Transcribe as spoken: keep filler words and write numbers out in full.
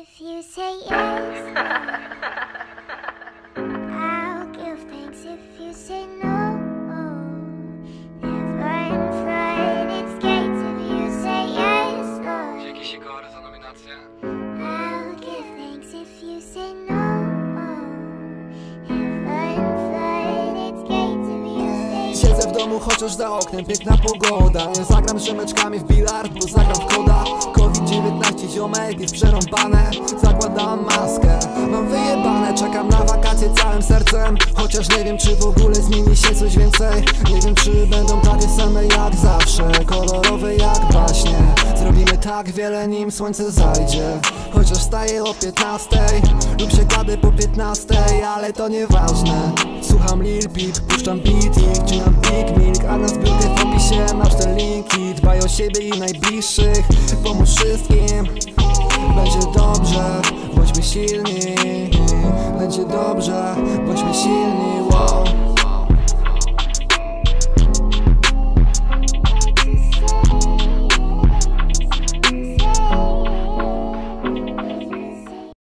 if you say yes. I'll give thanks if you say no. Never in front, it's great if you say yes. Dzięki Sikory za nominację. I'll give thanks if you say no. Never in front, it's great if you say yes. Siedzę w domu, chociaż za oknem piękna pogoda. Nie zagram z rzemeczkami w bilard, bo zagram w koda. COVID dziewiętnaście ziomek jest przerąbane. Zakładam maskę, mam wyjebane. Czekam na wakacje całym sercem. Chociaż nie wiem, czy w ogóle zmieni się coś więcej. Nie wiem, czy będą takie same jak zawsze, kolorowe jak baśnie. Zrobimy tak wiele, nim słońce zajdzie. Chociaż wstaję o piętnastej lub się kładę po piętnastej, ale to nieważne. Słucham Lil Peep, puszczam beating, wcinam Big Milk, a na zbiórkę w opisie masz te linki. Dbaj o siebie i najbliższych, pomóż wszystkim. Będzie dobrze, bądźmy silni. Będzie dobrze, bądźmy silni.